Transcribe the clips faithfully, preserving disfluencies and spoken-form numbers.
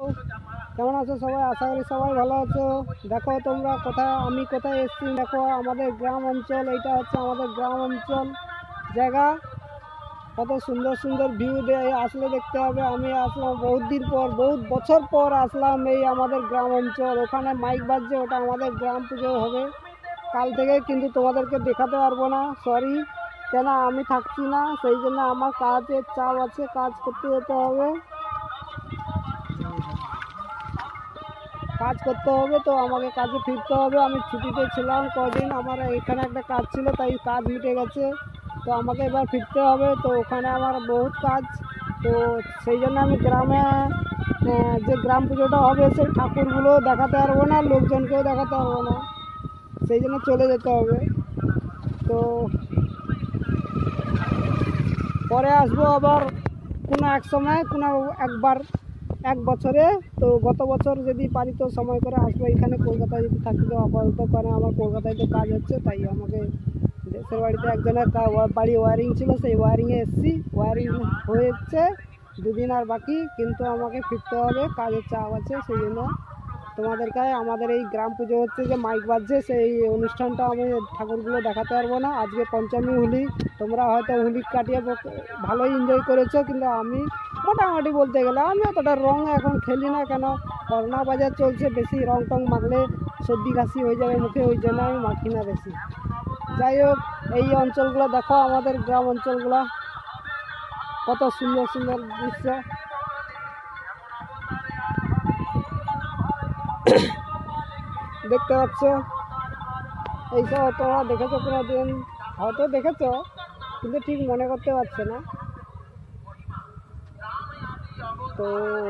কেমন আছো সবাই? আশা করি সবাই ভালো আছো। দেখো তোমরা কোথায়, আমি কোথায় এসেছি। দেখো আমাদের গ্রাম অঞ্চল, এইটা হচ্ছে আমাদের গ্রাম অঞ্চল জায়গা। কত সুন্দর সুন্দর ভিউ আসলে দেখতে হবে। আমি আসলাম বহুত দিন পর, বহুত বছর পর আসলাম এই আমাদের গ্রাম অঞ্চল। ওখানে মাইক বাজছে, ওটা আমাদের গ্রাম পুজো হবে কাল থেকে, কিন্তু তোমাদেরকে দেখাতে পারবো না, সরি। কেন আমি থাকছি না, সেই জন্য আমার কাজের চাপ আছে, কাজ করতে যেতে হবে, কাজ করতে হবে। তো আমাকে কাজে ফিরতে হবে। আমি ছুটিতে ছিলাম কদিন, আমার এখানে একটা কাজ ছিল, তাই কাজ মিটে গেছে। তো আমাকে এবার ফিরতে হবে। তো ওখানে আমার বহুত কাজ, তো সেই জন্য আমি গ্রামে যে গ্রাম পুজোটা হবে সেই ঠাকুরগুলো দেখাতে পারবো না, লোকজনকেও দেখাতে পারবো না, সেই জন্য চলে যেতে হবে। তো পরে আসবো আবার কোনো এক সময়, কোনো একবার এক বছরে। তো গত বছর যদি পারি তো সময় করে আসবো এখানে। কলকাতায় যদি থাকি তো আপাতত, কারণ আমার কলকাতায় তো কাজ হচ্ছে, তাই আমাকে দেশের বাড়িতে একজনের বাড়ি ওয়ারিং ছিল, সেই ওয়ারিংয়ে এসেছি। ওয়ারিং হয়েছে দুদিন আর বাকি, কিন্তু আমাকে ফিরতে হবে, কাজের চাপ আছে, সেই জন্য তোমাদেরকে আমাদের এই গ্রাম পুজো হচ্ছে যে মাইক বাজছে, সেই অনুষ্ঠানটা আমি ঠাকুরগুলো দেখাতে পারবো না। আজকে পঞ্চমী হোলি, তোমরা হয়তো হোলি কাটিয়ে ভালোই এনজয় করেছো, কিন্তু আমি মোটামুটি বলতে গেলে আমি অতটা রং এখন খেলি না। কেন, করোনা বাজার চলছে, বেশি রং টং মাখলে সর্দি কাশি হয়ে যাবে মুখে, ওই জন্য আমি মাখি না বেশি। যাই হোক, এই অঞ্চলগুলো দেখো, আমাদের গ্রাম অঞ্চলগুলো কত সুন্দর সুন্দর দৃশ্য দেখতে পাচ্ছ। এইসব তোমরা দেখেছো কোনো দিন? হয়তো দেখেছো, কিন্তু ঠিক মনে করতে পারছে না। তো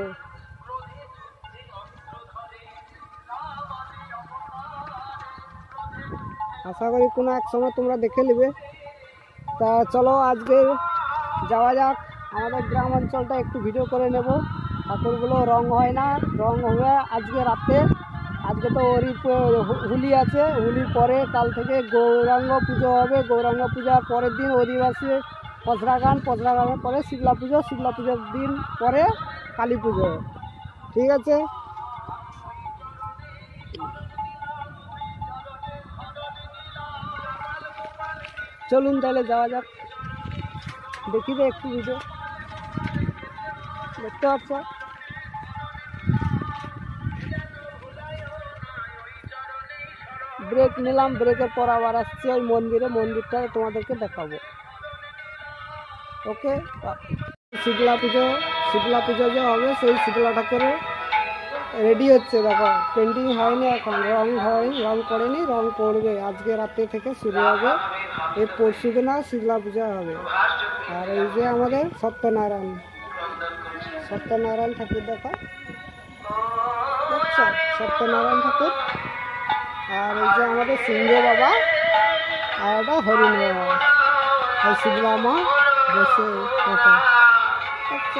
আশা করি কোনো এক সময় তোমরা দেখে নেবে। তা চলো আজকে যাওয়া যাক আমাদের গ্রাম অঞ্চলটা, একটু ভিডিও করে নেব। ঠাকুরগুলো রং হয় না, রং হবে আজকে রাতে। আজকে তো হরি হোলি আছে, হোলির পরে কাল থেকে গৌরাঙ্গ পুজো হবে। গৌরাঙ্গ পূজার পরের দিন অধিবাসী পচরা গান, পচরা গানের পরে শীতলা পুজো, শীতলা পুজোর দিন পরে কালী পুজো। ঠিক আছে, চলুন তাহলে যাওয়া যাক। দেখিবে একটু ভিডিও দেখতে পাচ্ছ। ব্রেক নিলাম, ব্রেকের পর আবার আসছি ওই মন্দিরে, মন্দিরটা তোমাদেরকে দেখাবো। ওকে, শীতলা পুজো, শীতলা পুজো যে হবে সেই শীতলা ঠাকুরে রেডি হচ্ছে। দেখো পেন্টিং হয়নি এখন, রং হয়নি, রং করেনি, রং করবে। আজকে রাতে থেকে শুরু হবে, এই পরশু দিন শীতলা পূজা হবে। আর এই যে আমাদের সত্যনারায়ণ, সত্যনারায়ণ ঠাকুর দেখো, দেখছো সত্যনারায়ণ ঠাকুর। আর এই যে আমাদের সিংহ বাবা, আর এটা হরিণ বাবা, আর শীতলা মা বসে দেখো, আচ্ছা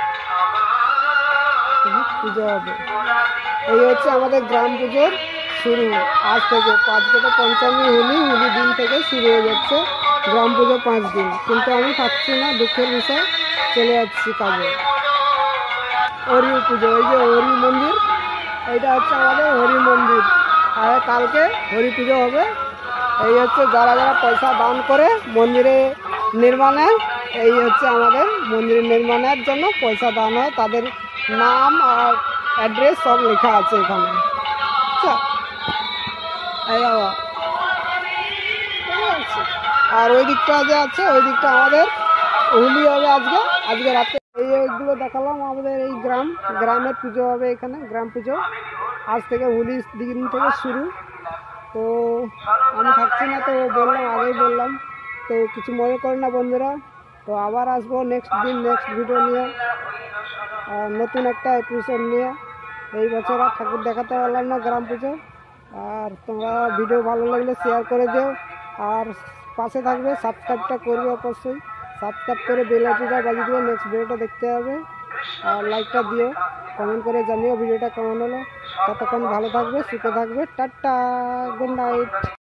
পুজো হবে। এই হচ্ছে আমাদের গ্রাম পুজোর শুরু আজ থেকে। আজকে তো পঞ্চমী হোলি, হোলি দিন থেকে শুরু হয়ে যাচ্ছে গ্রাম পুজো পাঁচ দিন। কিন্তু আমি থাকছি না, দুঃখের বিষয়, চলে যাচ্ছি কাজে। হরি পুজো, এই যে হরি মন্দির, এইটা হচ্ছে আমাদের হরি মন্দির। আর কালকে হরি পুজো হবে। এই হচ্ছে যারা যারা পয়সা দান করে মন্দিরে নির্মাণে, এই হচ্ছে আমাদের মন্দির নির্মাণের জন্য পয়সা দান হয়, তাদের নাম আর অ্যাড্রেস সব লেখা আছে এখানে। আচ্ছা, আর ওই দিকটা যে আছে, ওই দিকটা আমাদের হোলি হবে আজকে, আজকে রাতে। এই এইগুলো দেখালাম আমাদের এই গ্রাম, গ্রামের পুজো হবে এখানে, গ্রাম পুজো আজ থেকে হোলি দিন থেকে শুরু। তো আমি থাকছি না, তো বললাম, আগেই বললাম, তো কিছু মনে করে না বন্ধুরা। তো আবার আসবো নেক্সট দিন, নেক্সট ভিডিও নিয়ে, নতুন একটা এপিসোড নিয়ে। এই বছর আর ঠাকুর দেখাতে পারলাম না গ্রাম পুজো। আর তোমরা ভিডিও ভালো লাগলে শেয়ার করে দিও, আর পাশে থাকবে, সাবস্ক্রাইবটা করবে অবশ্যই। সাবস্ক্রাইব করে বেল আইকনটা বাজিয়ে দিও, নেক্সট ভিডিওটা দেখতে হবে। আর লাইকটা দিও, কমেন্ট করে জানিও ভিডিওটা কেমন হলো। ততক্ষণ ভালো থাকবে, সুখে থাকবে, টাটা, গুড নাইট।